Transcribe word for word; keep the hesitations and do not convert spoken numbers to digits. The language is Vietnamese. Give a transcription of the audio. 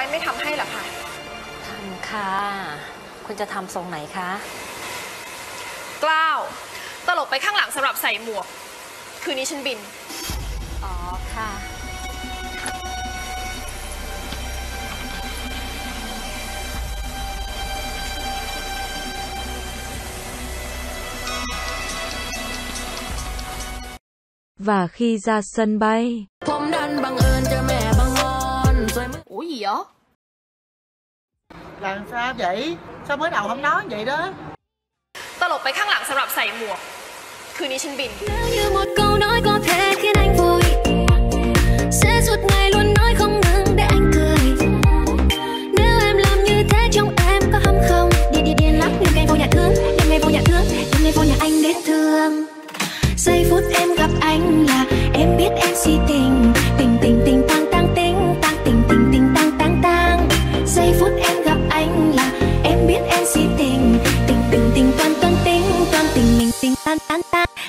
ว้ไม่ทำให้หรอคะทำค่ะคุณจะทำทรงไหนคะกล้าวตลบไปข้างหลังสำหรับใส่หมวกคืนนี้ฉันบินอ๋อค่ะ Và khi ra sân bay, hôm đan bằng ơn cho mẹ bằng ngon rồi mới... Ủa gì vậy? Làm sao vậy? Sao mới đầu không nói vậy đó? ตลบไปข้างหลังสำหรับใส่หมวกคืนนี้ฉันบิน Nếu như một câu nói có thể khiến anh vui, sẽ suốt ngày luôn nói không ngừng để anh cười. Nếu em làm như thế trong em có hâm không? Đi đi điên lắm nhưng ngày vô nhà thương, nhưng ngày vô nhà thương, nhưng ngày vô nhà anh đến thương. Giây phút em gặp anh là em biết em si tình, tình tình tình tang tang tình, tang tình tình tình tang tang tang. Giây phút em gặp anh là em biết em si tình, tình tình tình toan toan tình, toan tình mình tình tan tan tan.